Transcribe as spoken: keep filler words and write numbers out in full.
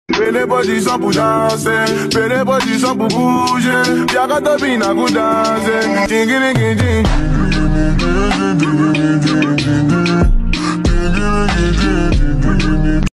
Fais les positions pour danser, fais les positions pour bouger. Y'a qu'à te bina pour danser.